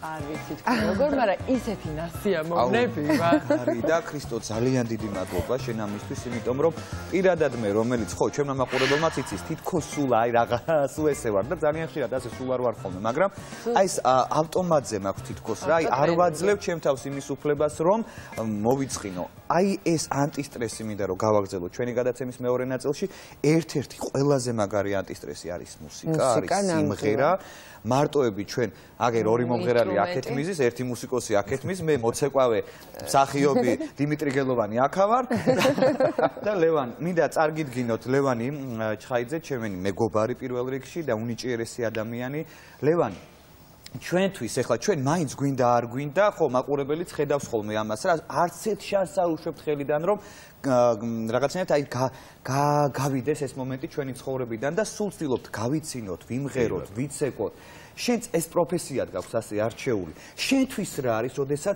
არ ვიცით როგორ, მაგრამ ისეთი ნასიამოვნები ვარ. არის და ქრისტო ძალიან დიდი მადლობა შენ ამისთვის, იმიტომ რომ პირადად მე რომელიც ხო ჩემმა მაყურებელმაც იცის თითქოს სულ აი რაღაცა სულ ესე ვარ და ძალიან ხშირად ასე სულ არ ვარ ხოლმე, მაგრამ აი ეს ავტომატზე მაქვს თითქოს რა, აი არ ვაძლევ ჩემ თავს იმის უფლებას რომ მოვიწყინო. აი ეს ანტისტრესი მინდა რომ გავაგრძელო ჩვენი გადაცემის მეორე ნაწილში, ერთ-ერთი ყველაზე მაგარი ანტისტრესი არის მუსიკა, არის სიმღერა. მარტოები ჩვენ აგერ ორი მომღერალი აქეთ მიზის, ერთი მუსიკოსი აქეთ მის, მე მოცეკვავე მსახიობი დიმიტრი გელოვანი აქა ვარ და ლევან, მინდა წარგიდგინოთ ლევანი ჩხაიძე, ჩემენი მეგობარი პირველ რიგში და უნიჭიერესი ადამიანი. ლევან, ჩვენთვის ეხლა ჩვენ მაინც გვინდა არ გვინდა, ხო, მაყურებელიც ხედავს ხოლმე ამას რა, არც ერთ შანსს არ უშვებთ ხელიდან რომ რაღაცნაირად აი გავიდეს ეს მომენტი ჩვენი ცხოვრებიდან და სულ ვცდილობთ გავიცინოთ, ვიმღეროთ, ვიცეკოთ. შენც ეს პროფესიად გაქვს ასე არჩეული. შენთვის რა არის, როდესაც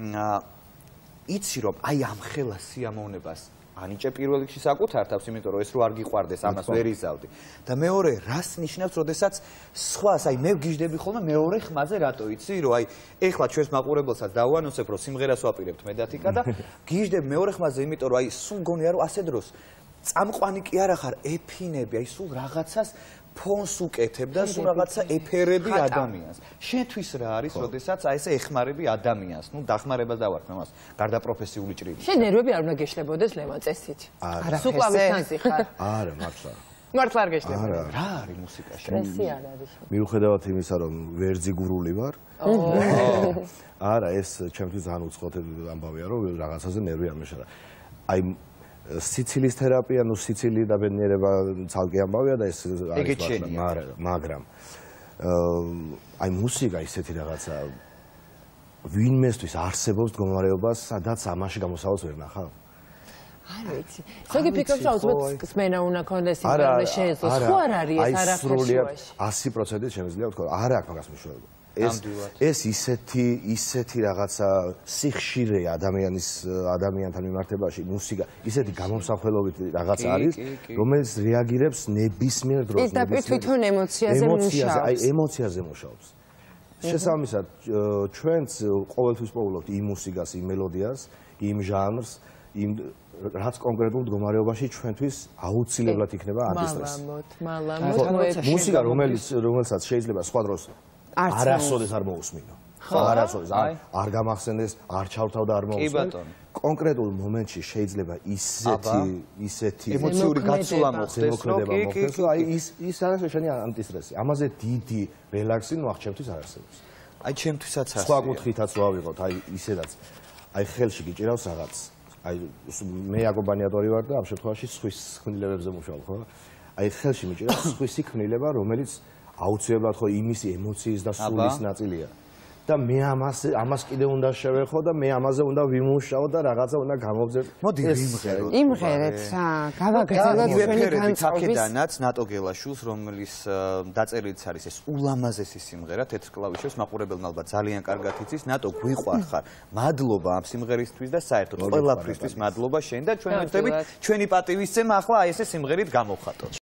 იცი რომ აი ამ ხელა სიამოვნებას ანიჭე პირველ რიგში საკუთარ თავს, იმიტომ რომ ეს რო არ გიყვარდეს, ამას ვერ იზავდი. და მეორე, რას ნიშნავს, როდესაც სხვას, აი მე ვგიჟდები ხოლმე მეორე ხმაზე რატო იცი, რომ აი ეხლა ჩვენს მაყურებელსაც დავანონსებ, რომ სიმღერას ვაპირებთ მედათიკა და გიჟდები მეორე ხმაზე, იმიტომ რომ აი სულ გონია რომ ასე დროს წამყვანი კი არა ხარ, ეფინები, აი სულ რაღაცას ფონს უკეთებ და სულ რაღაცა ეფერები ადამიანს. შენთვის რა არის, როდესაც აი ესე ეხმარები ადამიანს, ნუ დახმარებას დავარქვა მას, გარდა პროფესიული ჭრილი. შენ ნერვები არ უნდა გეშლებოდეს ლევან წესით. სუკლავის სანსი ხარ. არა, მართლა. მართლა არ გეშლებოდეს. რა არის მუსიკაში? სტრესი არ არის. მიუხედავად იმისა, რომ ვერძიგურული ვარ. არა, ეს ჩემთვის ძალიან უცხოთი ამბავია, რომ რაღაცაზე ნერვი არ მეშალა. აი სიცილის თერაპია, ნუ სიცილი და ბედნიერება ცალკე ამბავია და ეს არის მაგრამ აი მუსიკა ისეთი რაღაცა ვინმესთვის არსებობს მდგომარეობას, სადაც ამაში გამოსავალს ვერ ნახავ. არ ვიცი. ზოგი ფიქრობს რომ უბრალოდ სმენა უნდა ქონდეს იმ რომ შეეძლოს. ხო არ არის ეს არაფერში. 100%-ით შემიძლია ვთქვა, არ აქვს მაგას მნიშვნელობა. ეს ისეთი რაღაცა სიხშირეა ადამიანთან მიმართებაში, მუსიკა, ისეთი გამომსახველობით რაღაც არის, რომელიც რეაგირებს ნებისმიერ დროს. პირდაპირ თვითონ ემოციაზე მუშაობს. აი ემოციაზე მუშაობს. შესაბამისად, ჩვენც ყოველთვის პოულობთ იმ მუსიკას, იმ მელოდიას, იმ ჟანრს, იმ რაც კონკრეტულ მდგომარეობაში ჩვენთვის აუცილებლად იქნება ანტისტრესი. მუსიკა, რომელსაც შეიძლება სხვა დროს არასოდეს არ მოусმინო. არასოდეს არ გამახსენდეს, არ ჩავთავ და არ მოусმინო. კონკრეტულ მომენტში შეიძლება ისეთი ემოციური გაცვლა მოხდეს, რომ აი ის არის შენი ანტისტრესი. ამაზე დიდი რელაქსი ნუ აღჩემთვის არ არსებობს. აი ჩემთვისაც ასე. სხვა კუთხითაც ვავიღოთ, აი ისედაც. აი ხელში გიჭირავს რაღაც. აი მე აკომპანიატორი ვარ და ამ შემთხვევაში სხვის ქმნილებებზე მუშაობ, ხო? აი ხელში მიჭირავს სხვისი ქმნილება, რომელიც აუცილებლად ხო იმისი ემოციის და სულის ნაწილია. და მე ამას კიდე უნდა შევეხო და მე ამაზე უნდა ვიმუშაო და რაღაცა უნდა გამოვძერ. მოდი ვიმღეროთ. იმღერეთ რა, გავაგრძელოთ ჩვენი განწყობის. აქედანაც ნატო გელაშვილს, რომლის დაწერილიც არის ეს ულამაზესი სიმღერა, თეთრ კლავიშებს მაყურებელმა ალბათ ძალიან კარგად იცის. ნატო გვიყვარხარ. მადლობა ამ სიმღერისთვის და საერთოდ ყველაფრისთვის მადლობა შენ და ჩვენ ვეთქვით ჩვენი პატივისცემა ახლა აი ესე სიმღერით გამოვხატოთ.